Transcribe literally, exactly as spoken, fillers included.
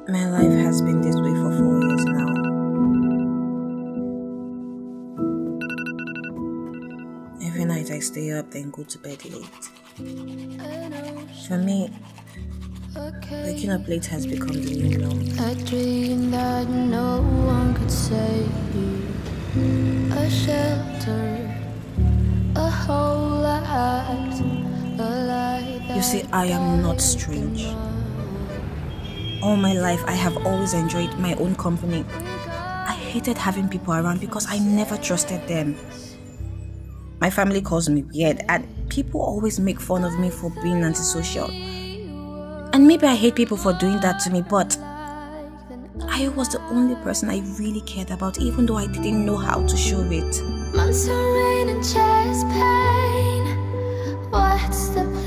My life has been this way for four years now. Every night I stay up then go to bed late. For me, waking up late has become the new norm. A dream that no one could save. A shelter, a whole life, a light. You see, I am not strange. All my life, I have always enjoyed my own company. I hated having people around because I never trusted them. My family calls me weird, and people always make fun of me for being antisocial. And maybe I hate people for doing that to me, but I was the only person I really cared about, even though I didn't know how to show it. Months of rain and chest pain. What's the